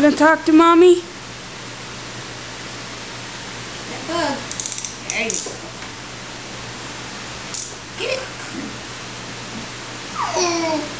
gonna talk to mommy? That bug. There you go. Get it.